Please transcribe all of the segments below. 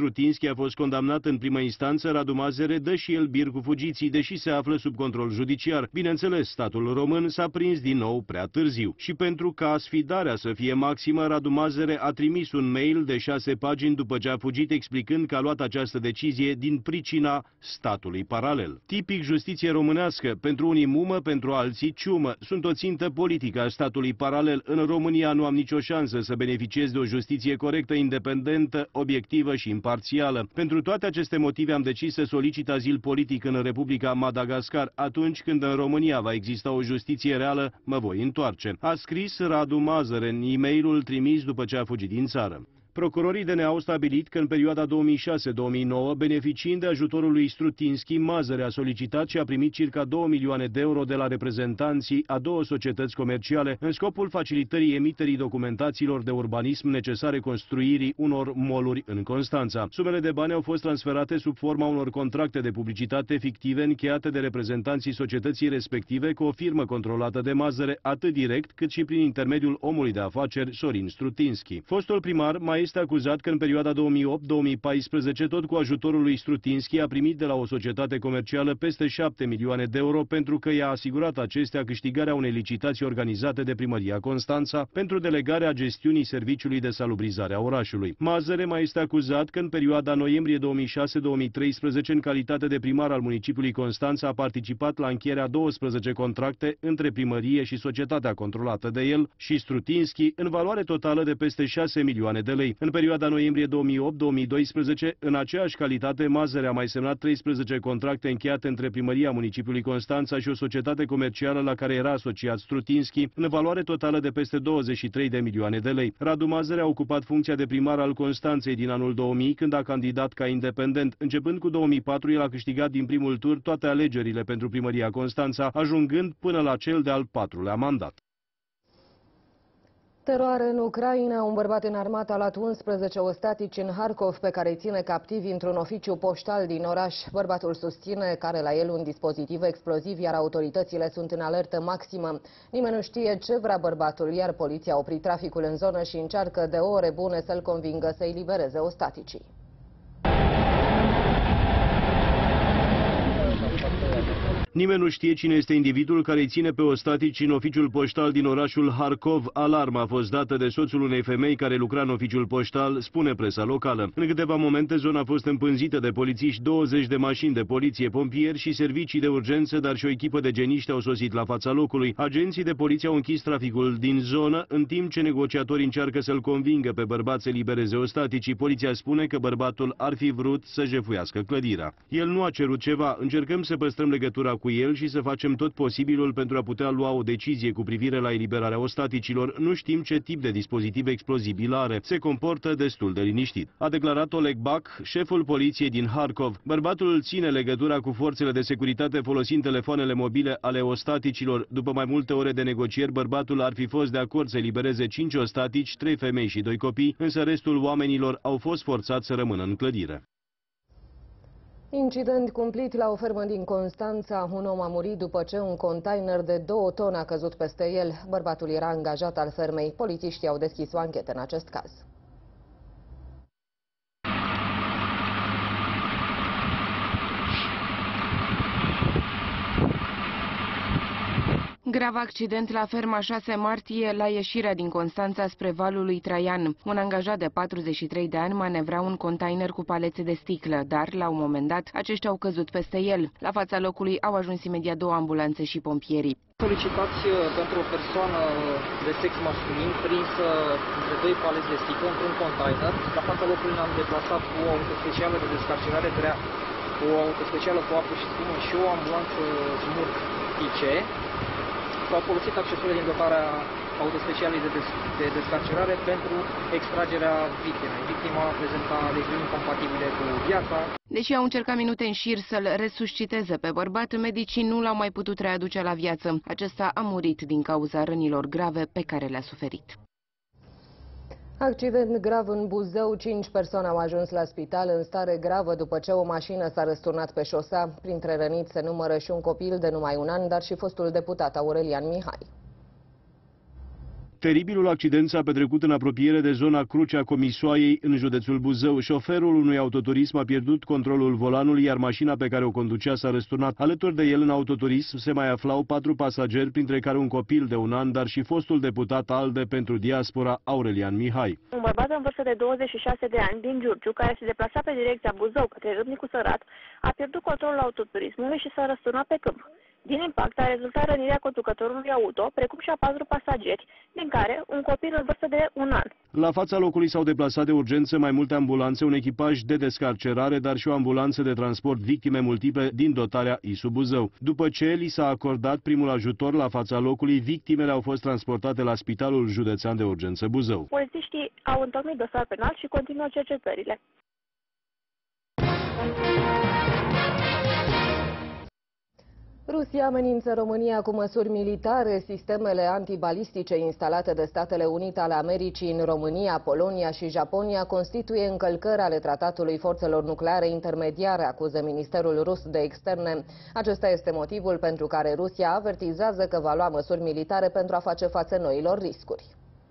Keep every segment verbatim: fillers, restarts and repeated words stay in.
Strutinski a fost condamnat în primă instanță, Radu Mazăre dă și el bir cu fugiții, deși se află sub control judiciar. Bineînțeles, statul român s-a prins din nou prea târziu. Și pentru ca sfidarea să fie maximă, Radu Mazăre a trimis un mail de șase pagini după ce a fugit, explicând că a luat această decizie din pricina statului paralel. Tipic justiție românească, pentru unii mumă, pentru alții ciumă. Sunt o țintă politică a statului paralel. În România nu am nicio șansă să beneficiez de o justiție corectă, independentă, obiectivă și imparțială. Pentru toate aceste motive am decis să solicit azil politic în Republica Madagascar. Atunci când în România va exista o justiție reală, mă voi întoarce. A scris Radu Mazăre în e-mailul trimis după ce a fugit din țară. Procurorii D N A au stabilit că în perioada două mii șase două mii nouă, beneficiind de ajutorul lui Strutinski, Mazăre a solicitat și a primit circa două milioane de euro de la reprezentanții a două societăți comerciale în scopul facilitării emiterii documentațiilor de urbanism necesare construirii unor moluri în Constanța. Sumele de bani au fost transferate sub forma unor contracte de publicitate fictive încheiate de reprezentanții societății respective cu o firmă controlată de Mazăre, atât direct cât și prin intermediul omului de afaceri Sorin Strutinski. Fostul primar mai este acuzat că în perioada două mii opt două mii paisprezece, tot cu ajutorul lui Strutinski, a primit de la o societate comercială peste șapte milioane de euro pentru că i-a asigurat acestea câștigarea unei licitații organizate de Primăria Constanța pentru delegarea gestiunii serviciului de salubrizare a orașului. Mazăre mai este acuzat că în perioada noiembrie două mii șase două mii treisprezece, în calitate de primar al municipiului Constanța, a participat la încheierea douăsprezece contracte între primărie și societatea controlată de el și Strutinski, în valoare totală de peste șase milioane de lei. În perioada noiembrie două mii opt două mii doisprezece, în aceeași calitate, Mazăre a mai semnat treisprezece contracte încheiate între Primăria Municipiului Constanța și o societate comercială la care era asociat Strutinski, în valoare totală de peste douăzeci și trei de milioane de lei. Radu Mazăre a ocupat funcția de primar al Constanței din anul două mii, când a candidat ca independent. Începând cu două mii patru, el a câștigat din primul tur toate alegerile pentru Primăria Constanța, ajungând până la cel de-al patrulea mandat. Teroare în Ucraina. Un bărbat înarmat a luat unsprezece ostatici în Harkov pe care îi ține captivi într-un oficiu poștal din oraș. Bărbatul susține că are la el un dispozitiv exploziv, iar autoritățile sunt în alertă maximă. Nimeni nu știe ce vrea bărbatul, iar poliția a oprit traficul în zonă și încearcă de ore bune să-l convingă să elibereze ostaticii. Nimeni nu știe cine este individul care îi ține pe ostatici în oficiul poștal din orașul Harkov. Alarma a fost dată de soțul unei femei care lucra în oficiul poștal, spune presa locală. În câteva momente, zona a fost împânzită de polițiști, douăzeci de mașini de poliție, pompieri și servicii de urgență, dar și o echipă de geniști au sosit la fața locului. Agenții de poliție au închis traficul din zonă, în timp ce negociatorii încearcă să-l convingă pe bărbat să libereze ostaticii. Poliția spune că bărbatul ar fi vrut să jefuiască clădirea. El nu a cerut ceva, încercăm să păstrăm legătura cu el și să facem tot posibilul pentru a putea lua o decizie cu privire la eliberarea ostaticilor. Nu știm ce tip de dispozitiv explozibil are. Se comportă destul de liniștit, a declarat Oleg Bak, șeful poliției din Harkov. Bărbatul ține legătura cu forțele de securitate folosind telefoanele mobile ale ostaticilor. După mai multe ore de negocieri, bărbatul ar fi fost de acord să elibereze cinci ostatici, trei femei și doi copii, însă restul oamenilor au fost forțați să rămână în clădire. Incident cumplit la o fermă din Constanța. Un om a murit după ce un container de două tone a căzut peste el. Bărbatul era angajat al fermei. Polițiștii au deschis o anchetă în acest caz. Grav accident la ferma șase martie, la ieșirea din Constanța spre valul lui Traian. Un angajat de patruzeci și trei de ani manevra un container cu palețe de sticlă, dar, la un moment dat, aceștia au căzut peste el. La fața locului au ajuns imediat două ambulanțe și pompierii. Solicitați pentru o persoană de sex masculin prinsă între doi paleți de sticlă într-un container. La fața locului ne-am deplasat cu o auto specială de descarcerare, cu o auto specială cu apă și spumă și o ambulanță smurg I C. S-au folosit accesorile din dotarea autospecialei de, des de descarcerare pentru extragerea victimei. Victima prezenta leziuni incompatibile cu viața. Deși au încercat minute în șir să-l resusciteze pe bărbat, medicii nu l-au mai putut readuce la viață. Acesta a murit din cauza rănilor grave pe care le-a suferit. Accident grav în Buzău. Cinci persoane au ajuns la spital în stare gravă după ce o mașină s-a răsturnat pe șosea. Printre răniți se numără și un copil de numai un an, dar și fostul deputat Aurelian Mihai. Teribilul accident s-a petrecut în apropiere de zona Crucea Comisoaiei, în județul Buzău. Șoferul unui autoturism a pierdut controlul volanului, iar mașina pe care o conducea s-a răsturnat. Alături de el, în autoturism, se mai aflau patru pasageri, printre care un copil de un an, dar și fostul deputat ALDE pentru diaspora, Aurelian Mihai. Un bărbat în vârstă de douăzeci și șase de ani din Giurgiu, care se deplasa pe direcția Buzău către Râmnicu Sărat, a pierdut controlul autoturismului și s-a răsturnat pe câmp. Din impact a rezultat rănirea conducătorului auto, precum și a patru pasageri, din care un copil în vârstă de un an. La fața locului s-au deplasat de urgență mai multe ambulanțe, un echipaj de descarcerare, dar și o ambulanță de transport victime multiple din dotarea I S U Buzău. După ce li s-a acordat primul ajutor la fața locului, victimele au fost transportate la Spitalul Județean de Urgență Buzău. Polițiștii au întocmit dosar penal și continuă cercetările. Rusia amenință România cu măsuri militare. Sistemele antibalistice instalate de Statele Unite ale Americii în România, Polonia și Japonia constituie încălcări ale Tratatului Forțelor Nucleare Intermediare, acuză Ministerul Rus de Externe. Acesta este motivul pentru care Rusia avertizează că va lua măsuri militare pentru a face față noilor riscuri.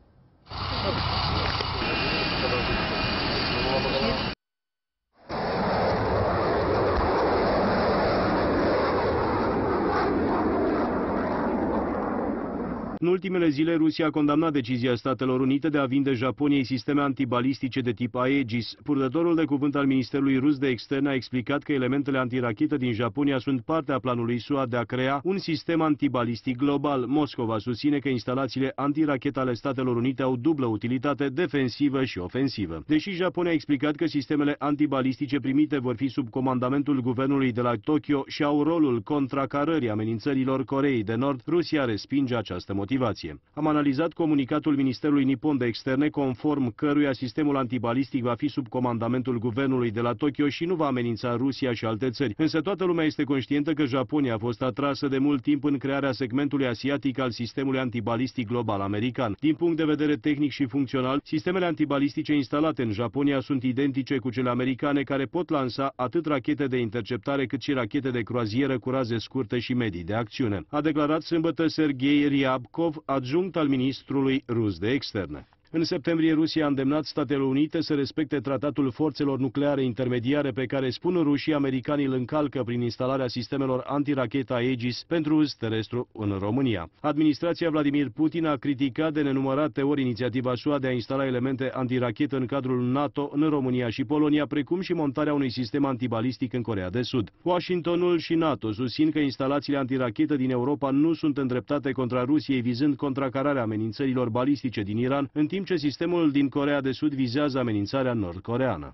În ultimele zile, Rusia a condamnat decizia Statelor Unite de a vinde Japoniei sisteme antibalistice de tip Aegis. Purtătorul de cuvânt al Ministerului Rus de Externe a explicat că elementele antirachetă din Japonia sunt parte a planului S U A de a crea un sistem antibalistic global. Moscova susține că instalațiile antirachetă ale Statelor Unite au dublă utilitate, defensivă și ofensivă. Deși Japonia a explicat că sistemele antibalistice primite vor fi sub comandamentul guvernului de la Tokyo și au rolul contracarării amenințărilor Coreei de Nord, Rusia respinge această motivație. Am analizat comunicatul Ministerului Nipon de Externe, conform căruia sistemul antibalistic va fi sub comandamentul guvernului de la Tokyo și nu va amenința Rusia și alte țări. Însă toată lumea este conștientă că Japonia a fost atrasă de mult timp în crearea segmentului asiatic al sistemului antibalistic global american. Din punct de vedere tehnic și funcțional, sistemele antibalistice instalate în Japonia sunt identice cu cele americane, care pot lansa atât rachete de interceptare cât și rachete de croazieră cu raze scurte și medii de acțiune, a declarat sâmbătă Sergei Ryabkov, adjunct al ministrului rus de externe. În septembrie, Rusia a îndemnat Statele Unite să respecte tratatul forțelor nucleare intermediare pe care, spun rușii, americanii îl încalcă prin instalarea sistemelor antirachetă Aegis pentru uz terestru în România. Administrația Vladimir Putin a criticat de nenumărate ori inițiativa S U A de a instala elemente antirachetă în cadrul NATO în România și Polonia, precum și montarea unui sistem antibalistic în Coreea de Sud. Washingtonul și NATO susțin că instalațiile antirachetă din Europa nu sunt îndreptate contra Rusiei, vizând contracararea amenințărilor balistice din Iran, în timp ce sistemul din Coreea de Sud vizează amenințarea nord-coreeană.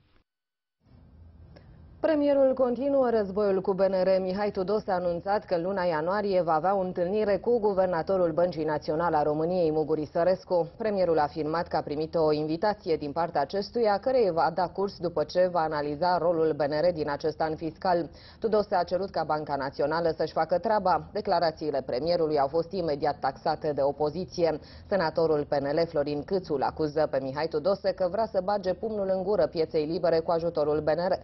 Premierul continuă războiul cu B N R. Mihai Tudose a anunțat că în luna ianuarie va avea o întâlnire cu guvernatorul Băncii Naționale a României, Muguri Sărescu. Premierul a afirmat că a primit o invitație din partea acestuia, care îi va da curs după ce va analiza rolul B N R din acest an fiscal. Tudose a cerut ca Banca Națională să-și facă treaba. Declarațiile premierului au fost imediat taxate de opoziție. Senatorul P N L Florin Câțu îl acuză pe Mihai Tudose că vrea să bage pumnul în gură pieței libere cu ajutorul B N R.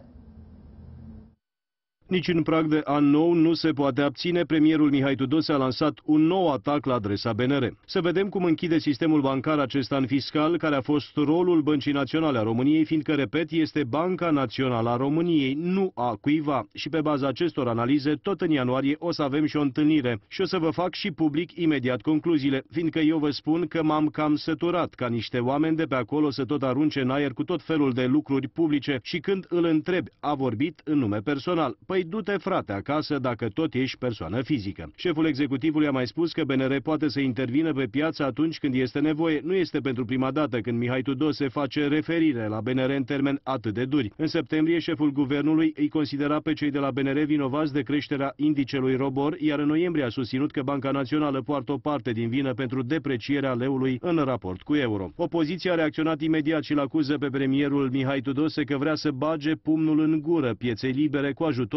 Nici în prag de an nou nu se poate abține. Premierul Mihai Tudose a lansat un nou atac la adresa B N R. Să vedem cum închide sistemul bancar acest an fiscal, care a fost rolul Băncii Naționale a României, fiindcă, repet, este Banca Națională a României, nu a cuiva. Și pe baza acestor analize, tot în ianuarie o să avem și o întâlnire. Și o să vă fac și public imediat concluziile, fiindcă eu vă spun că m-am cam săturat ca niște oameni de pe acolo să tot arunce în aer cu tot felul de lucruri publice și când îl întreb, a vorbit în nume personal. Păi du-te, frate, acasă dacă tot ești persoană fizică. Șeful executivului a mai spus că B N R poate să intervină pe piață atunci când este nevoie. Nu este pentru prima dată când Mihai Tudose face referire la B N R în termeni atât de duri. În septembrie, șeful guvernului îi considera pe cei de la B N R vinovați de creșterea indicelui ROBOR, iar în noiembrie a susținut că Banca Națională poartă o parte din vină pentru deprecierea leului în raport cu euro. Opoziția a reacționat imediat și îl acuză pe premierul Mihai Tudose că vrea să bage pumnul în gură pieței libere cu ajutorul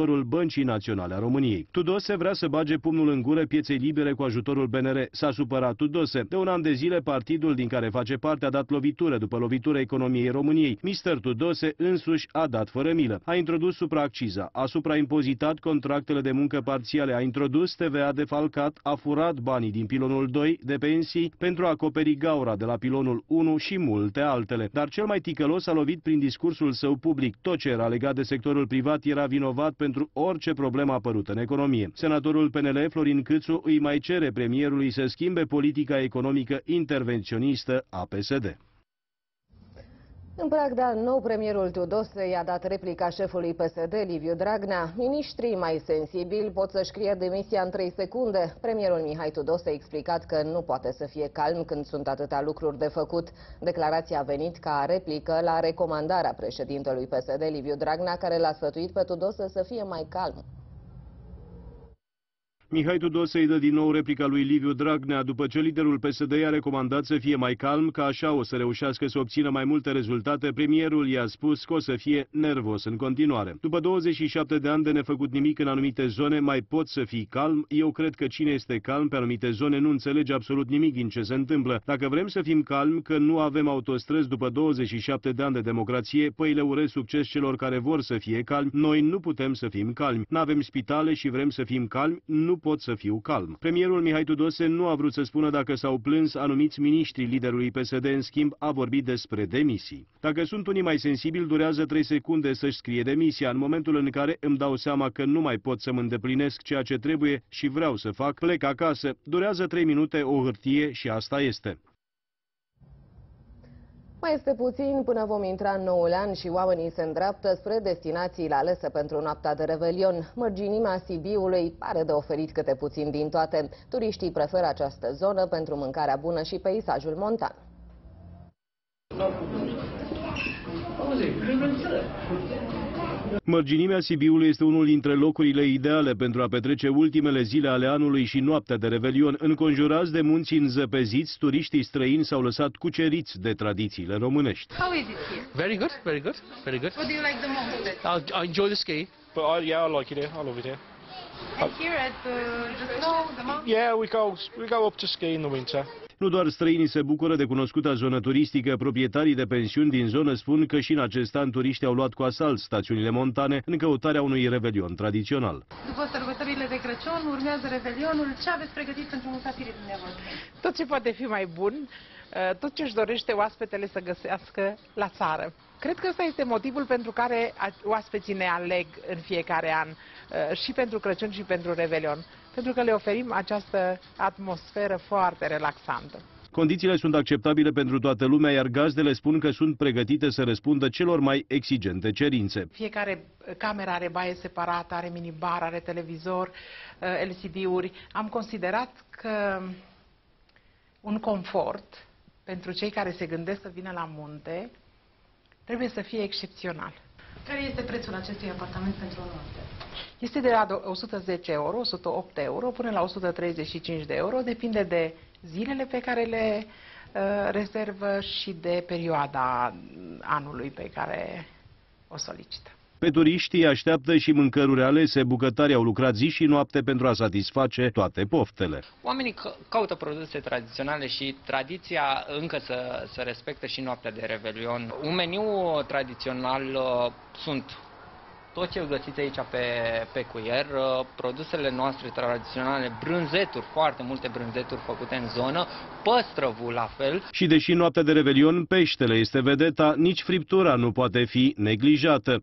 ajutorul Băncii Naționale a României. Tudose vrea să bage pumnul în gură pieței libere cu ajutorul B N R. S-a supărat Tudose. De un an de zile, partidul din care face parte a dat lovitură după lovitură economiei României. mister Tudose însuși a dat fără milă. A introdus supraacciza, a supraimpozitat contractele de muncă parțiale, a introdus T V A defalcat, a furat banii din pilonul doi de pensii pentru a acoperi gaura de la pilonul unu și multe altele. Dar cel mai ticălos a lovit prin discursul său public. Tot ce era legat de sectorul privat era vinovat pentru orice problemă apărută în economie. Senatorul P N L Florin Câțu îi mai cere premierului să schimbe politica economică intervenționistă a P S D. În prag de an nou, premierul Tudose i-a dat replica șefului P S D, Liviu Dragnea. Miniștrii mai sensibili pot să-și scrie demisia în trei secunde. Premierul Mihai Tudose a explicat că nu poate să fie calm când sunt atâtea lucruri de făcut. Declarația a venit ca replică la recomandarea președintelui P S D, Liviu Dragnea, care l-a sfătuit pe Tudose să fie mai calm. Mihai Tudose îi dă din nou replica lui Liviu Dragnea după ce liderul P S D i-a recomandat să fie mai calm, că așa o să reușească să obțină mai multe rezultate. Premierul i-a spus că o să fie nervos în continuare. După douăzeci și șapte de ani de nefăcut nimic în anumite zone, mai poți să fii calm? Eu cred că cine este calm pe anumite zone nu înțelege absolut nimic din ce se întâmplă. Dacă vrem să fim calmi, că nu avem autostrăzi după douăzeci și șapte de ani de democrație, păi le urez succes celor care vor să fie calmi. Noi nu putem să fim calmi. N-avem spitale și vrem să fim calmi, nu pot să fiu calm. Premierul Mihai Tudose nu a vrut să spună dacă s-au plâns anumiți miniștri liderului P S D, în schimb a vorbit despre demisii. Dacă sunt unii mai sensibili, durează trei secunde să-și scrie demisia. În momentul în care îmi dau seama că nu mai pot să-mi îndeplinesc ceea ce trebuie și vreau să fac, plec acasă. Durează trei minute, o hârtie și asta este. Mai este puțin până vom intra în noul an și oamenii se îndreaptă spre destinațiile alese pentru noaptea de Revelion. Mărginimea Sibiului pare de oferit câte puțin din toate. Turiștii preferă această zonă pentru mâncarea bună și peisajul montan. Mărginimea Sibiului este unul dintre locurile ideale pentru a petrece ultimele zile ale anului și noaptea de Revelion. Înconjurați de munții înzăpeziți, turiștii străini s-au lăsat cuceriți de tradițiile românești. How is it here? Very good, very good, very good. What do you like the most? I, I enjoy the ski, but I, yeah, I like it here. I love it here. And here at uh, the snow, the mountain? Yeah, we go we go up to ski in the winter. Nu doar străinii se bucură de cunoscuta zonă turistică, proprietarii de pensiuni din zonă spun că și în acest an turiștii au luat cu asalt stațiunile montane în căutarea unui revelion tradițional. După sărbătorile de Crăciun urmează Revelionul. Ce aveți pregătit pentru musafirii dumneavoastră? Tot ce poate fi mai bun, tot ce își dorește oaspetele să găsească la țară. Cred că ăsta este motivul pentru care oaspeții ne aleg în fiecare an, și pentru Crăciun și pentru Revelion, pentru că le oferim această atmosferă foarte relaxantă. Condițiile sunt acceptabile pentru toată lumea, iar gazdele spun că sunt pregătite să răspundă celor mai exigente cerințe. Fiecare cameră are baie separată, are minibar, are televizor, L C D-uri. Am considerat că un confort pentru cei care se gândesc să vină la munte trebuie să fie excepțional. Care este prețul acestui apartament pentru o noapte? Este de la o sută zece euro, o sută opt euro, până la o sută treizeci și cinci de euro, depinde de zilele pe care le uh, rezervă și de perioada anului pe care o solicită. Pe turiștii așteaptă și mâncăruri alese, bucătarii au lucrat zi și noapte pentru a satisface toate poftele. Oamenii caută produse tradiționale și tradiția încă să, să respectă și noaptea de Revelion. Un meniu tradițional uh, sunt tot ce găsiți aici pe, pe cuier, uh, produsele noastre tradiționale, brânzeturi, foarte multe brânzeturi făcute în zonă, păstrăvul la fel. Și deși noaptea de Revelion peștele este vedeta, nici friptura nu poate fi neglijată.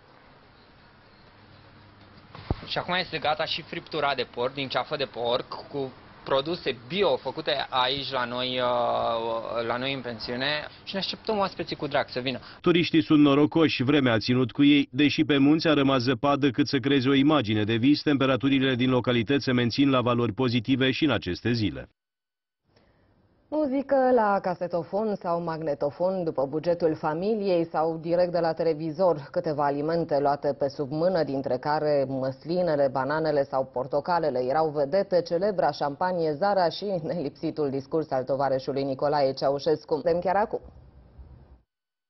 Și acum este gata și friptura de porc, din ceafă de porc, cu produse bio făcute aici la noi, la noi în pensiune și ne așteptăm oaspeții cu drag să vină. Turiștii sunt norocoși, vremea a ținut cu ei, deși pe munți a rămas zăpadă cât să creeze o imagine de vis, temperaturile din localități se mențin la valori pozitive și în aceste zile. Muzică la casetofon sau magnetofon după bugetul familiei sau direct de la televizor, câteva alimente luate pe sub mână, dintre care măslinele, bananele sau portocalele erau vedete, celebra șampanie Zara și nelipsitul discurs al tovarășului Nicolae Ceaușescu. Vedem chiar acum.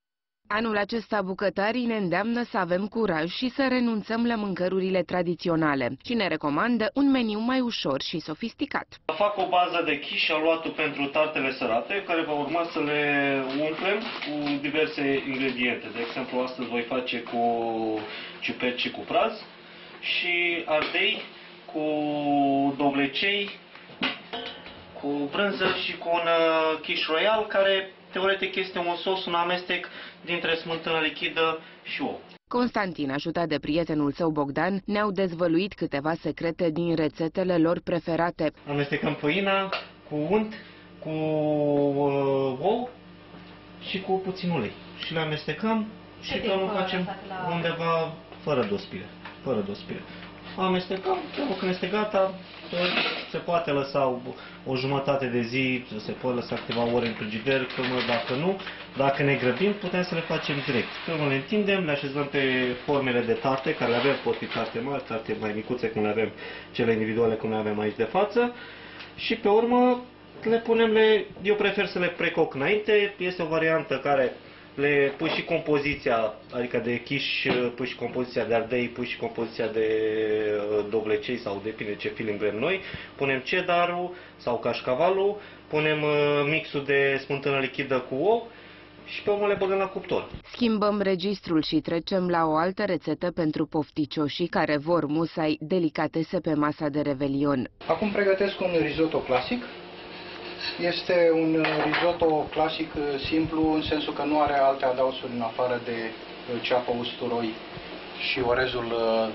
Anul acesta bucătarii ne îndeamnă să avem curaj și să renunțăm la mâncărurile tradiționale și ne recomandă un meniu mai ușor și sofisticat. Fac o bază de quiche aluatul pentru tartele sărate, care va urma să le umplem cu diverse ingrediente. De exemplu, astăzi voi face cu ciuperci cu praz și ardei cu dovlecei, cu brânză și cu un quiche royal, care teoretic este un sos, un amestec dintre smântână lichidă și ou. Constantin, ajutat de prietenul său Bogdan, ne-au dezvăluit câteva secrete din rețetele lor preferate. Amestecăm făina cu unt, cu uh, ou și cu puțin ulei. Și le amestecăm și că nu facem undeva fără dospire. Fără dospire. Amestecăm, când este gata, se poate lăsa o, o jumătate de zi, se poate lăsa câteva ore în frigider, până dacă nu, dacă ne grăbim, putem să le facem direct. Când le întindem, le așezăm pe formele de tarte, care le avem, pot fi tarte mari, tarte mai micuțe, cum le avem, cele individuale, cum le avem aici de față, și pe urmă le punem, le, eu prefer să le precoc înainte, este o variantă care le pui și compoziția, adică de quiche, pui și compoziția de ardei, pui și compoziția de dovlecei sau depinde ce feeling vrem noi. Punem cheddarul sau cașcavalul, punem mixul de smântână lichidă cu ou și pe urmă le băgăm la cuptor. Schimbăm registrul și trecem la o altă rețetă pentru pofticioșii care vor musai delicatese pe masa de revelion. Acum pregătesc un risotto clasic. Este un risotto clasic simplu, în sensul că nu are alte adaosuri în afară de ceapă, usturoi și orezul,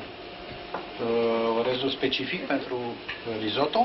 orezul specific pentru risotto.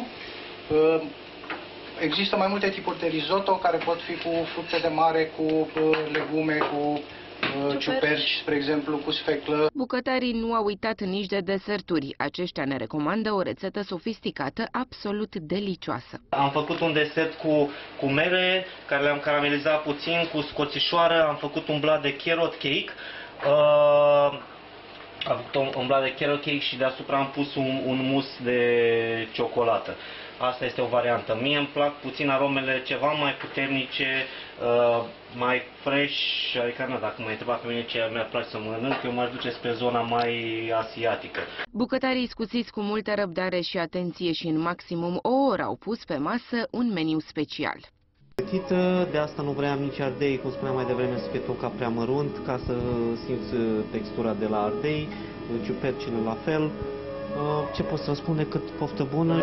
Există mai multe tipuri de risotto care pot fi cu fructe de mare, cu legume, cu ciuperci, spre exemplu, cu sfeclă. Bucătarii nu au uitat nici de deserturi. Aceștia ne recomandă o rețetă sofisticată, absolut delicioasă. Am făcut un desert cu, cu mere, care le-am caramelizat puțin, cu scoțișoară, am făcut un blat de carrot cake. Uh, am făcut un, un blat de carrot cake și deasupra am pus un, un mus de ciocolată. Asta este o variantă. Mie îmi plac puțin aromele ceva mai puternice, uh, mai fresh, adică nu, dacă mă întreba pe mine ce mi-ar place să mănânc, eu m-aș duce spre zona mai asiatică. Bucătarii scuțiți cu multă răbdare și atenție și în maximum o oră au pus pe masă un meniu special. De asta nu vreau nici ardei, cum spuneam mai devreme, să fie tocat prea mărunt, ca să simți textura de la ardei, ciupercile la fel. Ce pot să vă spun decât poftă bună?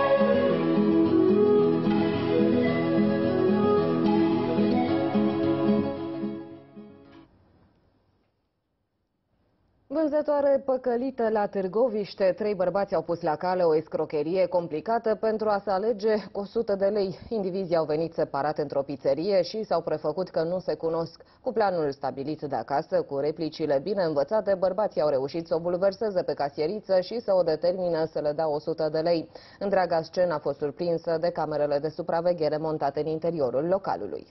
Vânzătoare păcălită la Târgoviște, trei bărbați au pus la cale o escrocherie complicată pentru a se alege o sută de lei. Indivizii au venit separat într-o pizzerie și s-au prefăcut că nu se cunosc. Cu planul stabilit de acasă, cu replicile bine învățate, bărbații au reușit să o bulverseze pe casieriță și să o determină să le dea o sută de lei. Întreaga scenă a fost surprinsă de camerele de supraveghere montate în interiorul localului.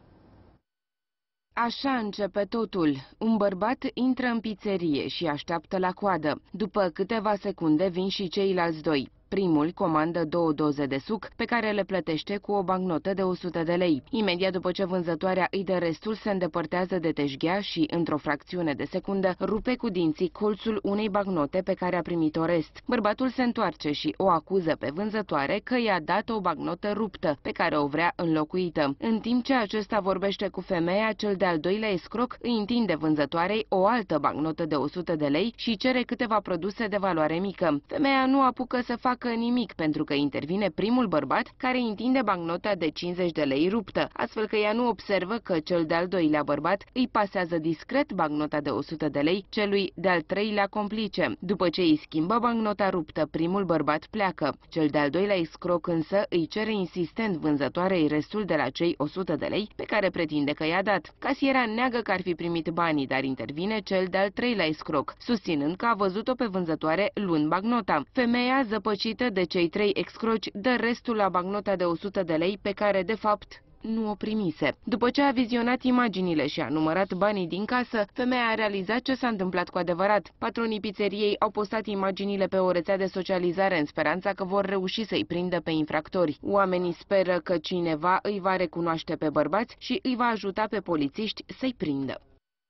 Așa începe totul. Un bărbat intră în pizzerie și așteaptă la coadă. După câteva secunde vin și ceilalți doi. Primul comandă două doze de suc, pe care le plătește cu o bancnotă de o sută de lei. Imediat după ce vânzătoarea îi dă restul, se îndepărtează de teșghea și, într-o fracțiune de secundă, rupe cu dinții colțul unei bancnote pe care a primit-o rest. Bărbatul se întoarce și o acuză pe vânzătoare că i-a dat o bancnotă ruptă, pe care o vrea înlocuită. În timp ce acesta vorbește cu femeia, cel de-al doilea escroc îi întinde vânzătoarei o altă bancnotă de o sută de lei și cere câteva produse de valoare mică. Femeia nu apucă să facă nimic pentru că intervine primul bărbat care întinde bancnota de cincizeci de lei ruptă, astfel că ea nu observă că cel de-al doilea bărbat îi pasează discret bancnota de o sută de lei celui de-al treilea complice. După ce îi schimbă bancnota ruptă, primul bărbat pleacă. Cel de-al doilea escroc însă îi cere insistent vânzătoarei restul de la cei o sută de lei pe care pretinde că i-a dat. Casiera neagă că ar fi primit banii, dar intervine cel de-al treilea escroc, susținând că a văzut-o pe vânzătoare luând bancnota. Femeia, zăpăcită de cei trei excroci, dă restul la bancnota de o sută de lei pe care, de fapt, nu o primise. După ce a vizionat imaginile și a numărat banii din casă, femeia a realizat ce s-a întâmplat cu adevărat. Patronii pizzeriei au postat imaginile pe o rețea de socializare în speranța că vor reuși să-i prindă pe infractori. Oamenii speră că cineva îi va recunoaște pe bărbați și îi va ajuta pe polițiști să-i prindă.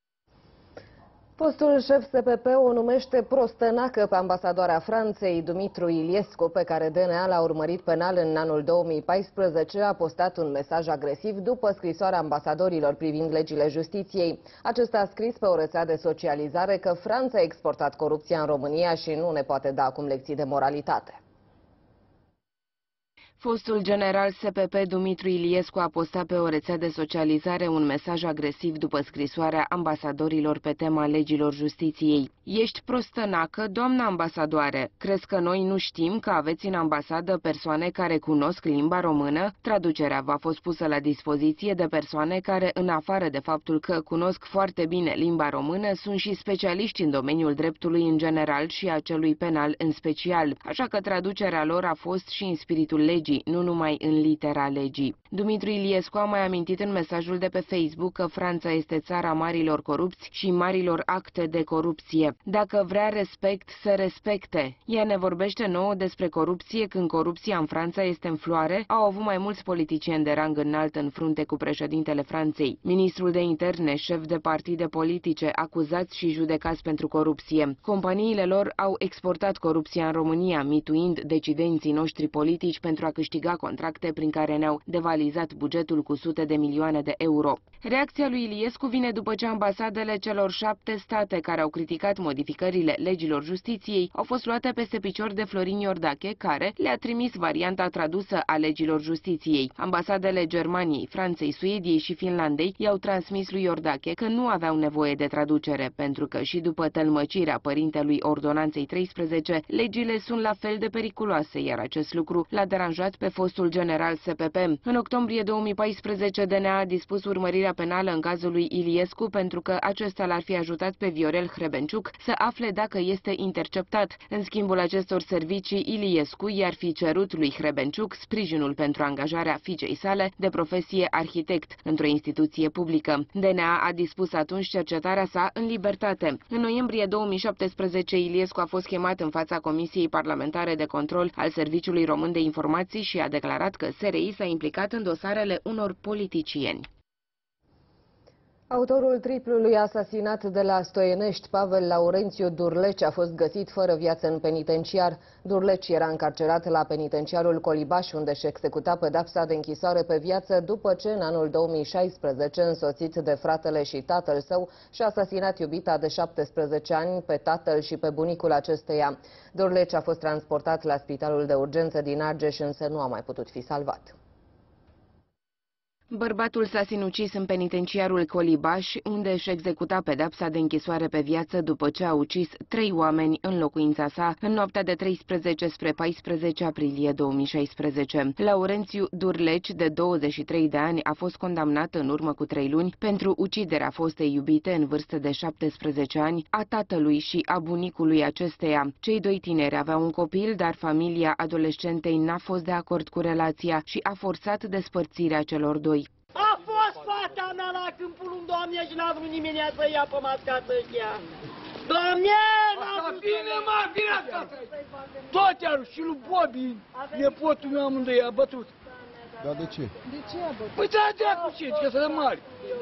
Postul șef S P P o numește prostănacă pe ambasadoarea Franței. Dumitru Iliescu, pe care D N A l-a urmărit penal în anul două mii paisprezece, a postat un mesaj agresiv după scrisoarea ambasadorilor privind legile justiției. Acesta a scris pe o rețea de socializare că Franța a exportat corupția în România și nu ne poate da acum lecții de moralitate. Fostul general S P P Dumitru Iliescu a postat pe o rețea de socializare un mesaj agresiv după scrisoarea ambasadorilor pe tema legilor justiției. Ești prostănacă, doamna ambasadoare. Crezi că noi nu știm că aveți în ambasadă persoane care cunosc limba română? Traducerea v-a fost pusă la dispoziție de persoane care, în afară de faptul că cunosc foarte bine limba română, sunt și specialiști în domeniul dreptului în general și a celui penal în special. Așa că traducerea lor a fost și în spiritul legii, nu numai în litera legii. Dumitru Iliescu a mai amintit în mesajul de pe Facebook că Franța este țara marilor corupți și marilor acte de corupție. Dacă vrea respect, să respecte. Ea ne vorbește nouă despre corupție când corupția în Franța este în floare, au avut mai mulți politicieni de rang înalt în frunte cu președintele Franței. Ministrul de interne, șef de partide politice, acuzați și judecați pentru corupție. Companiile lor au exportat corupția în România, mituind decidenții noștri politici pentru a câștiga contracte prin care ne-au devalizat bugetul cu sute de milioane de euro. Reacția lui Iliescu vine după ce ambasadele celor șapte state care au criticat modificările legilor justiției au fost luate peste picior de Florin Iordache, care le-a trimis varianta tradusă a legilor justiției. Ambasadele Germaniei, Franței, Suediei și Finlandei i-au transmis lui Iordache că nu aveau nevoie de traducere, pentru că și după tălmăcirea părintelui Ordonanței treisprezece, legile sunt la fel de periculoase, iar acest lucru l-a deranjat pe fostul general S P P. În octombrie două mii paisprezece, D N A a dispus urmărirea penală în cazul lui Iliescu pentru că acesta l-ar fi ajutat pe Viorel Hrebenciuc să afle dacă este interceptat. În schimbul acestor servicii, Iliescu i-ar fi cerut lui Hrebenciuc sprijinul pentru angajarea fiicei sale de profesie arhitect într-o instituție publică. D N A a dispus atunci cercetarea sa în libertate. În noiembrie două mii șaptesprezece, Iliescu a fost chemat în fața Comisiei Parlamentare de Control al Serviciului Român de Informații și a declarat că S R I s-a implicat în dosarele unor politicieni. Autorul triplului asasinat de la Stoienești, Pavel Laurențiu Durleci, a fost găsit fără viață în penitenciar. Durleci era încarcerat la penitenciarul Colibaș, unde își executa pedapsa de închisoare pe viață după ce în anul două mii șaisprezece, însoțit de fratele și tatăl său, și-a asasinat iubita de șaptesprezece ani, pe tatăl și pe bunicul acesteia. Durleci a fost transportat la spitalul de urgență din Argeș, însă nu a mai putut fi salvat. Bărbatul s-a sinucis în penitenciarul Colibaș, unde își executa pedepsa de închisoare pe viață după ce a ucis trei oameni în locuința sa în noaptea de treisprezece spre paisprezece aprilie două mii șaisprezece. Laurențiu Durleci, de douăzeci și trei de ani, a fost condamnat în urmă cu trei luni pentru uciderea fostei iubite în vârstă de șaptesprezece ani, a tatălui și a bunicului acesteia. Cei doi tineri aveau un copil, dar familia adolescentei n-a fost de acord cu relația și a forțat despărțirea celor doi. A fost fata mea la câmpul lung, Doamne, și n-a vrut nimeni să ia pe mascată ăștia. Doamne, n-a vrut bine, mă, bine asta. Toate au, și lui Bobby, nepotul meu amândoi a bătut. Dar de ce? De ce a bătut? Păi ți-a dat cu ce, că sunt mari.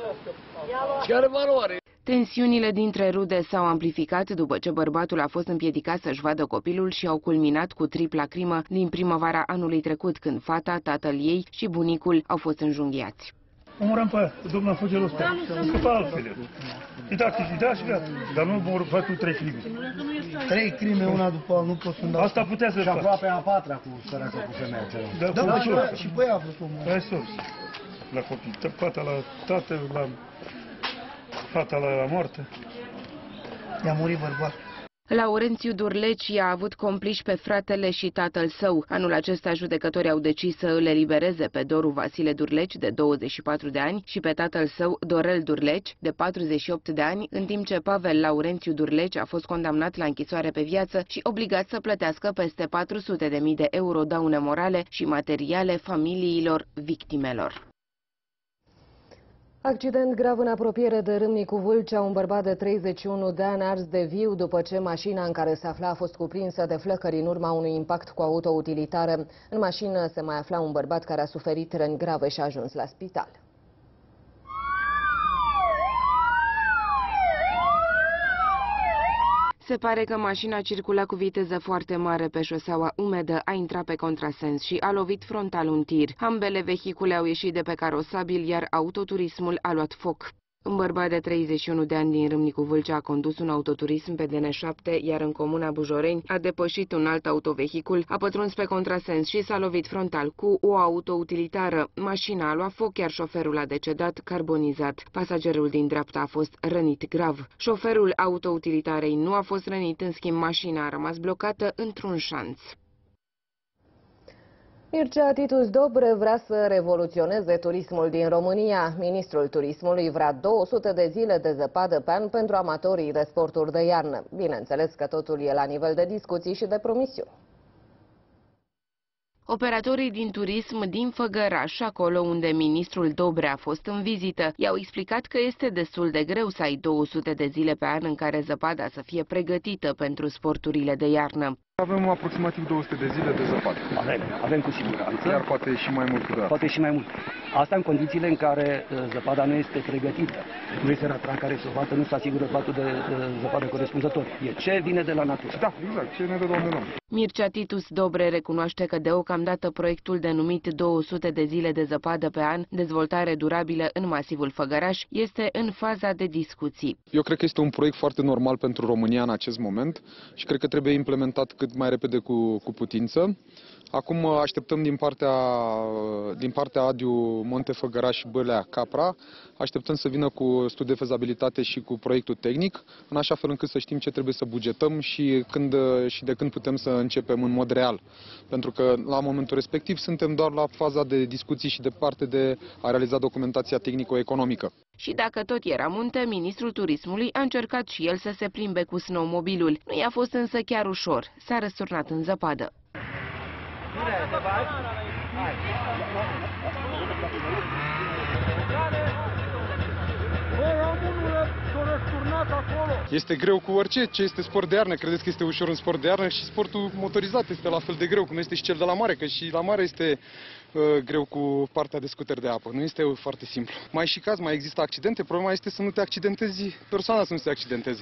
Și are valoare. Tensiunile dintre rude s-au amplificat după ce bărbatul a fost împiedicat să-și vadă copilul și au culminat cu tripla crimă din primăvara anului trecut, când fata, tatăl ei și bunicul au fost înjunghiați. Omorăm pe domnul Fugelul ăsta, încă pe altfel. E da, e da și gata, dar nu vor face trei crime. Trei crime, una după alta, nu pot să dau. Asta putea să-și facă. Și aproape a patra cu săraca cu femeia celălalt. Da, da, și, și băia a vrut omul. Ai sus, la copii, fata la tată, la fata la moarte. I-a murit bărbat. Laurențiu Durleci a avut compliși pe fratele și tatăl său. Anul acesta, judecătorii au decis să îl elibereze pe Doru Vasile Durleci, de douăzeci și patru de ani, și pe tatăl său, Dorel Durleci, de patruzeci și opt de ani, în timp ce Pavel Laurențiu Durleci a fost condamnat la închisoare pe viață și obligat să plătească peste patru sute de mii de euro daune morale și materiale familiilor victimelor. Accident grav în apropiere de Râmnicu Vâlcea, un bărbat de treizeci și unu de ani ars de viu după ce mașina în care se afla a fost cuprinsă de flăcări în urma unui impact cu autoutilitară. În mașină se mai afla un bărbat care a suferit răni grave și a ajuns la spital. Se pare că mașina circula cu viteză foarte mare pe șoseaua umedă, a intrat pe contrasens și a lovit frontal un tir. Ambele vehicule au ieșit de pe carosabil, iar autoturismul a luat foc. Un bărbat de treizeci și unu de ani din Râmnicu Vâlcea a condus un autoturism pe D N șapte, iar în comuna Bujoreni a depășit un alt autovehicul, a pătruns pe contrasens și s-a lovit frontal cu o autoutilitară. Mașina a luat foc, iar șoferul a decedat carbonizat. Pasagerul din dreapta a fost rănit grav. Șoferul autoutilitarei nu a fost rănit, în schimb mașina a rămas blocată într-un șanț. Mircea Titus Dobre vrea să revoluționeze turismul din România. Ministrul turismului vrea două sute de zile de zăpadă pe an pentru amatorii de sporturi de iarnă. Bineînțeles că totul e la nivel de discuții și de promisiuni. Operatorii din turism din Făgăraș, acolo unde ministrul Dobre a fost în vizită, i-au explicat că este destul de greu să ai două sute de zile pe an în care zăpada să fie pregătită pentru sporturile de iarnă. Avem aproximativ două sute de zile de zăpadă. Avem, avem cu siguranță. Iar poate și mai mult. Da. Poate și mai mult. Asta în condițiile în care zăpada nu este pregătită. Nu este ratran care să o bată, nu se asigură batul de zăpadă corespunzător. E ce vine de la natură. Da, exact, ce ne dă Doamne. Mircea Titus Dobre recunoaște că deocamdată proiectul denumit două sute de zile de zăpadă pe an, dezvoltare durabilă în masivul Făgăraș, este în faza de discuții. Eu cred că este un proiect foarte normal pentru România în acest moment și cred că trebuie implementat cât mai repede cu, cu putință. Acum așteptăm din partea, din partea Adiu, Monte Făgăraș și Bălea, Capra, așteptăm să vină cu studiu de fezabilitate și cu proiectul tehnic, în așa fel încât să știm ce trebuie să bugetăm și, când, și de când putem să începem în mod real. Pentru că la momentul respectiv suntem doar la faza de discuții și de parte de a realiza documentația tehnico-economică. Și dacă tot era munte, ministrul turismului a încercat și el să se plimbe cu snowmobilul. Nu i-a fost însă chiar ușor, s-a răsturnat în zăpadă. Este greu cu orice, ce este sport de iarnă. Credeți că este ușor în sport de iarnă? Și sportul motorizat este la fel de greu, cum este și cel de la mare, că și la mare este uh, greu cu partea de scuter de apă. Nu este foarte simplu. Mai și caz, mai există accidente, problema este să nu te accidentezi, persoana să nu se accidenteze.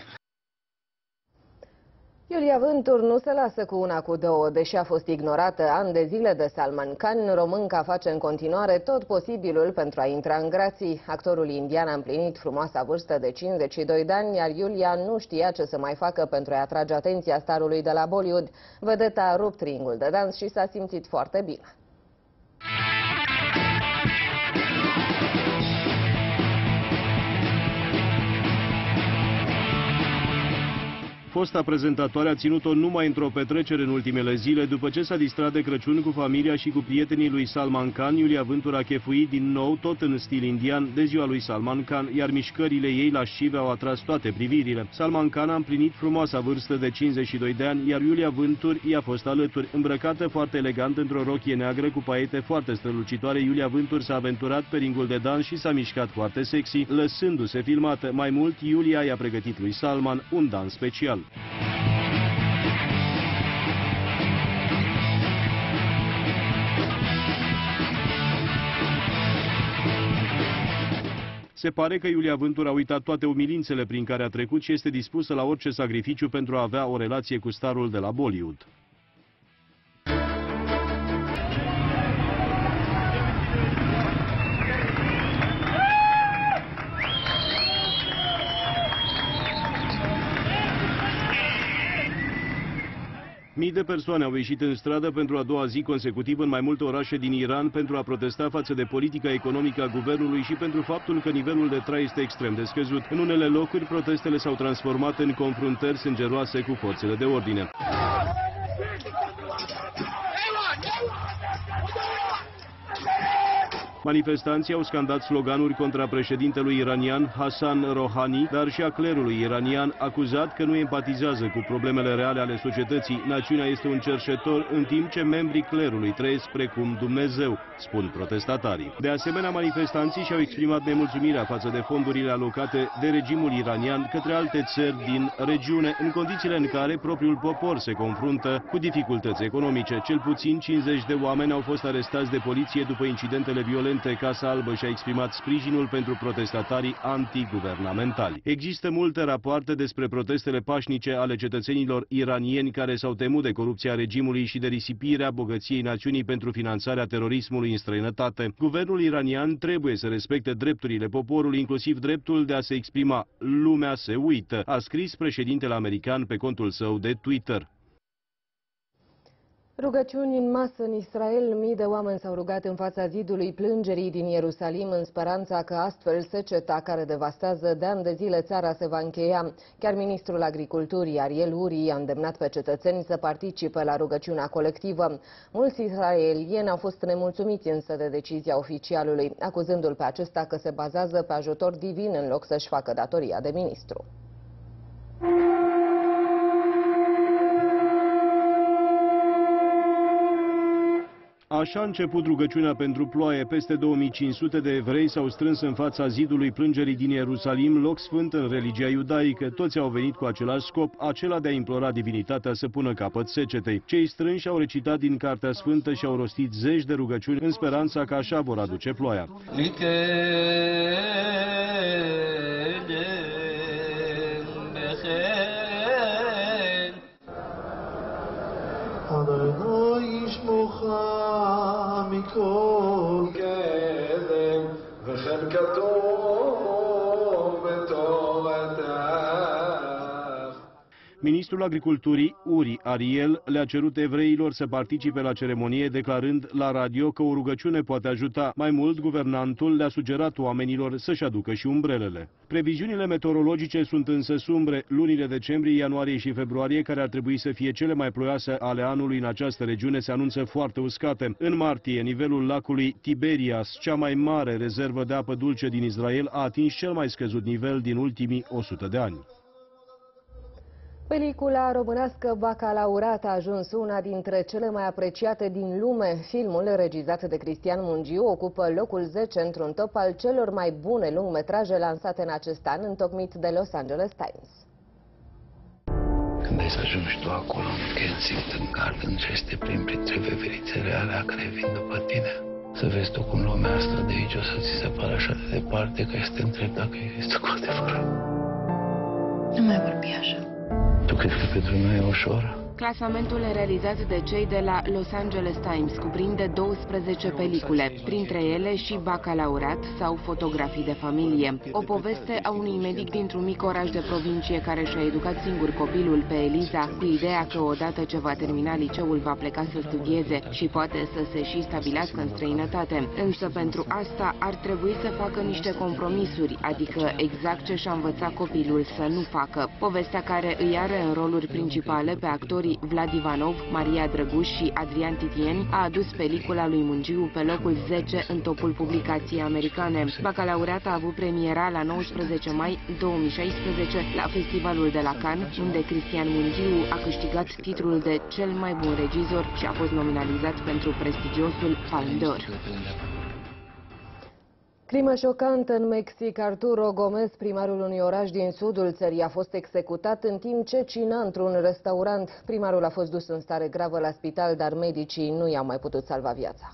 Iulia Vântur nu se lasă cu una cu două, deși a fost ignorată ani de zile de Salman Khan. Românca face în continuare tot posibilul pentru a intra în grații. Actorul indian a împlinit frumoasa vârstă de cincizeci și doi de ani, iar Iulia nu știa ce să mai facă pentru a atrage atenția starului de la Bollywood. Vedeta a rupt ringul de dans și s-a simțit foarte bine. Fosta prezentatoare a ținut-o numai într-o petrecere în ultimele zile, după ce s-a distrat de Crăciun cu familia și cu prietenii lui Salman Khan. Iulia Vântur a chefuit din nou, tot în stil indian, de ziua lui Salman Khan, iar mișcările ei la șive au atras toate privirile. Salman Khan a împlinit frumoasa vârstă de cincizeci și doi de ani, iar Iulia Vântur i-a fost alături. Îmbrăcată foarte elegant într-o rochie neagră cu paiete foarte strălucitoare, Iulia Vântur s-a aventurat pe ringul de dans și s-a mișcat foarte sexy, lăsându-se filmată. Mai mult, Iulia i-a pregătit lui Salman un dans special. Se pare că Iulia Vântur a uitat toate umilințele prin care a trecut și este dispusă la orice sacrificiu pentru a avea o relație cu starul de la Bollywood. Mii de persoane au ieșit în stradă pentru a doua zi consecutivă în mai multe orașe din Iran pentru a protesta față de politica economică a guvernului și pentru faptul că nivelul de trai este extrem de scăzut. În unele locuri, protestele s-au transformat în confruntări sângeroase cu forțele de ordine. Manifestanții au scandat sloganuri contra președintelui iranian Hassan Rouhani, dar și a clerului iranian, acuzat că nu empatizează cu problemele reale ale societății. Națiunea este un cerșetor, în timp ce membrii clerului trăiesc precum Dumnezeu, spun protestatarii. De asemenea, manifestanții și-au exprimat nemulțumirea față de fondurile alocate de regimul iranian către alte țări din regiune, în condițiile în care propriul popor se confruntă cu dificultăți economice. Cel puțin cincizeci de oameni au fost arestați de poliție după incidentele violente recente, Casa Albă și-a exprimat sprijinul pentru protestatarii antiguvernamentali. Există multe rapoarte despre protestele pașnice ale cetățenilor iranieni care s-au temut de corupția regimului și de risipirea bogăției națiunii pentru finanțarea terorismului în străinătate. Guvernul iranian trebuie să respecte drepturile poporului, inclusiv dreptul de a se exprima. Lumea se uită, a scris președintele american pe contul său de Twitter. Rugăciuni în masă în Israel, mii de oameni s-au rugat în fața zidului plângerii din Ierusalim în speranța că astfel seceta care devastează de ani de zile țara se va încheia. Chiar ministrul agriculturii Ariel Uri a îndemnat pe cetățeni să participe la rugăciunea colectivă. Mulți israelieni au fost nemulțumiți însă de decizia oficialului, acuzându-l pe acesta că se bazează pe ajutor divin în loc să-și facă datoria de ministru. Așa a început rugăciunea pentru ploaie. Peste două mii cinci sute de evrei s-au strâns în fața zidului plângerii din Ierusalim, loc sfânt în religia iudaică. Toți au venit cu același scop, acela de a implora divinitatea să pună capăt secetei. Cei strânși au recitat din Cartea Sfântă și au rostit zeci de rugăciuni în speranța că așa vor aduce ploaia. Ministrul Agriculturii, Uri Ariel, le-a cerut evreilor să participe la ceremonie, declarând la radio că o rugăciune poate ajuta. Mai mult, guvernantul le-a sugerat oamenilor să-și aducă și umbrelele. Previziunile meteorologice sunt însă sumbre. Lunile decembrie, ianuarie și februarie, care ar trebui să fie cele mai ploioase ale anului în această regiune, se anunță foarte uscate. În martie, nivelul lacului Tiberias, cea mai mare rezervă de apă dulce din Israel, a atins cel mai scăzut nivel din ultimii o sută de ani. Pelicula românească Bacalaureat a ajuns una dintre cele mai apreciate din lume. Filmul, regizat de Cristian Mungiu, ocupă locul zece într-un top al celor mai bune lungmetraje lansate în acest an, întocmit de Los Angeles Times. Când ai să ajungi tu acolo, în Kensington Garden, și să te plimbi printre veverițele alea care vin după tine, să vezi tu cum lumea asta de aici o să ți se pară așa de departe că să te întrebi dacă există cu adevărat. Nu mai vorbi așa. Tu crezi că pentru noi e ușor? Clasamentul realizat de cei de la Los Angeles Times cuprinde douăsprezece pelicule, printre ele și Bacalaureat sau Fotografii de familie. O poveste a unui medic dintr-un mic oraș de provincie care și-a educat singur copilul pe Eliza, cu ideea că odată ce va termina liceul va pleca să studieze și poate să se și stabilească în străinătate. Însă pentru asta ar trebui să facă niște compromisuri, adică exact ce și-a învățat copilul să nu facă. Povestea care îi are în roluri principale pe actori Vlad Ivanov, Maria Drăguș și Adrian Titieni a adus pelicula lui Mungiu pe locul zece în topul publicației americane. Bacalaureat a avut premiera la nouăsprezece mai două mii șaisprezece la Festivalul de la Cannes, unde Cristian Mungiu a câștigat titlul de cel mai bun regizor și a fost nominalizat pentru prestigiosul Palme d'Or. Crimă șocantă în Mexic. Arturo Gomez, primarul unui oraș din sudul țării, a fost executat în timp ce cina într-un restaurant. Primarul a fost dus în stare gravă la spital, dar medicii nu i-au mai putut salva viața.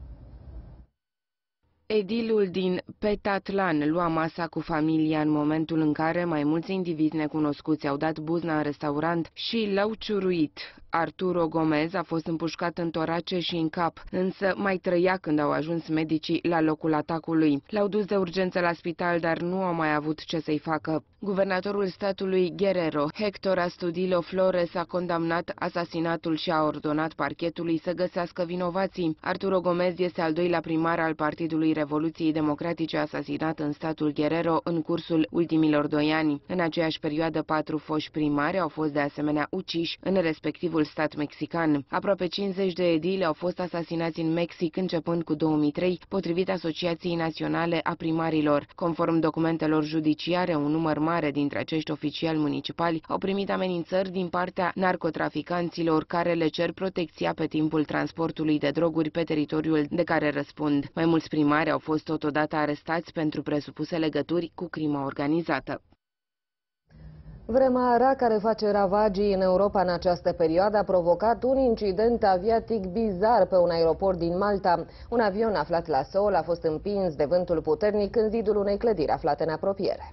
Edilul din Petatlan lua masa cu familia în momentul în care mai mulți indivizi necunoscuți au dat buzna în restaurant și l-au ciuruit. Arturo Gomez a fost împușcat în torace și în cap, însă mai trăia când au ajuns medicii la locul atacului. L-au dus de urgență la spital, dar nu au mai avut ce să-i facă. Guvernatorul statului Guerrero, Héctor Astudillo Flores, a condamnat asasinatul și a ordonat parchetului să găsească vinovații. Arturo Gomez este al doilea primar al Partidului Revoluției Democratice asasinat în statul Guerrero în cursul ultimilor doi ani. În aceeași perioadă, patru foști primari au fost de asemenea uciși în respectivul stat mexican. Aproape cincizeci de edili au fost asasinați în Mexic începând cu două mii trei, potrivit Asociației Naționale a Primarilor. Conform documentelor judiciare, un număr mare dintre acești oficiali municipali au primit amenințări din partea narcotraficanților care le cer protecția pe timpul transportului de droguri pe teritoriul de care răspund. Mai mulți primari au fost totodată arestați pentru presupuse legături cu crima organizată. Vremea rea care face ravagii în Europa în această perioadă a provocat un incident aviatic bizar pe un aeroport din Malta. Un avion aflat la sol a fost împins de vântul puternic în zidul unei clădiri aflate în apropiere.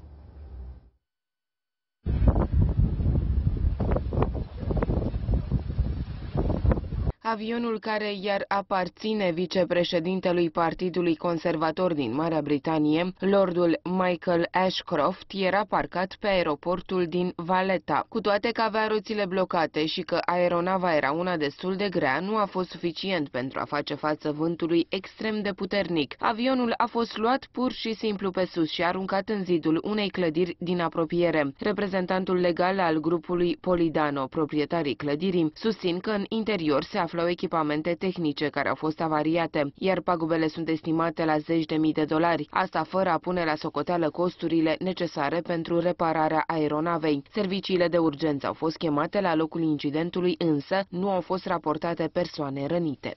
Avionul care iar aparține vicepreședintelui Partidului Conservator din Marea Britanie, Lordul Michael Ashcroft, era parcat pe aeroportul din Valletta. Cu toate că avea roțile blocate și că aeronava era una destul de grea, nu a fost suficient pentru a face față vântului extrem de puternic. Avionul a fost luat pur și simplu pe sus și aruncat în zidul unei clădiri din apropiere. Reprezentantul legal al grupului Polidano, proprietarii clădirii, susțin că în interior se află echipamente tehnice care au fost avariate, iar pagubele sunt estimate la zeci de mii de dolari, asta fără a pune la socoteală costurile necesare pentru repararea aeronavei. Serviciile de urgență au fost chemate la locul incidentului, însă nu au fost raportate persoane rănite.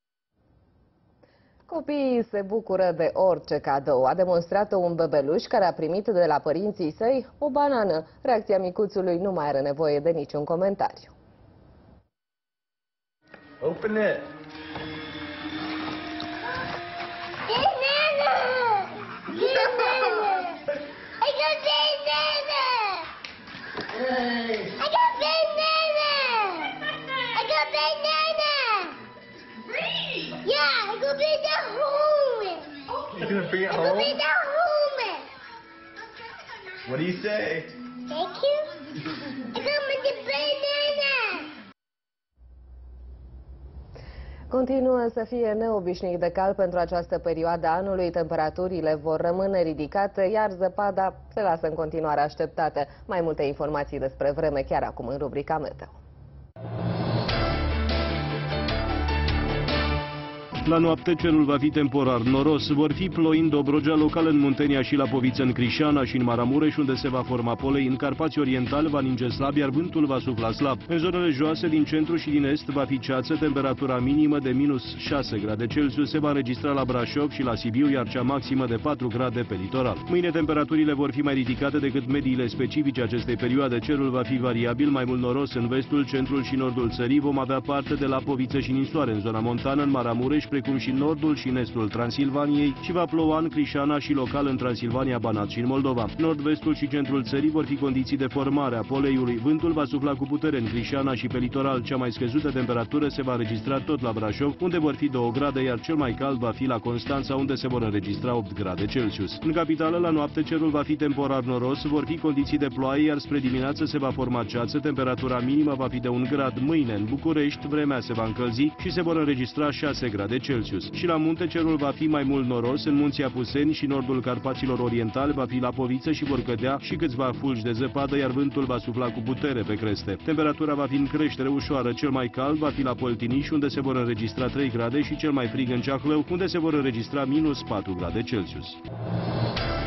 Copiii se bucură de orice cadou. A demonstrat un bebeluș care a primit de la părinții săi o banană. Reacția micuțului nu mai are nevoie de niciun comentariu. Open it. Banana! Banana! I got banana! I got banana! I got banana! Yeah, I got banana home! You're gonna bring it I got home? banana home! What do you say? Thank you. I got my banana! Continuă să fie neobișnuit de cald pentru această perioadă a anului, temperaturile vor rămâne ridicate, iar zăpada se lasă în continuare așteptată. Mai multe informații despre vreme chiar acum în rubrica Meteo. La noapte cerul va fi temporar noros, vor fi ploi în Dobrogea, local în Muntenia și la Poviță, în Crișana și în Maramureș, unde se va forma polei. În Carpați Oriental va ninge slab, iar vântul va sufla slab. În zonele joase din centru și din est va fi ceață, temperatura minimă de minus șase grade Celsius se va înregistra la Brașov și la Sibiu, iar cea maximă de patru grade pe litoral. Mâine temperaturile vor fi mai ridicate decât mediile specifice acestei perioade. Cerul va fi variabil, mai mult noros în vestul, centrul și nordul țării. Vom avea parte de la Poviță și ninsoare în zona montană, în Maramureș, precum și în nordul și în estul Transilvaniei, și va ploua în Crișana și local în Transilvania, Banat și în Moldova. Nord-vestul și centrul țării vor fi condiții de formare a poleiului. Vântul va sufla cu putere în Crișana și pe litoral. Cea mai scăzută temperatură se va înregistra tot la Brașov, unde vor fi două grade, iar cel mai cald va fi la Constanța, unde se vor înregistra opt grade Celsius. În capitală, la noapte, cerul va fi temporar noros, vor fi condiții de ploaie, iar spre dimineață se va forma ceață, temperatura minimă va fi de un grad. Mâine, în București, vremea se va încălzi și se vor înregistra șase grade Celsius. Și la munte cerul va fi mai mult noros, în munții Apuseni și nordul Carpaților Orientali va fi la Poviță și vor cădea și câțiva fulgi de zăpadă, iar vântul va sufla cu putere pe creste. Temperatura va fi în creștere ușoară, cel mai cald va fi la Poltiniș, unde se vor înregistra trei grade, și cel mai frig în Ceahlău, unde se vor înregistra minus patru grade Celsius.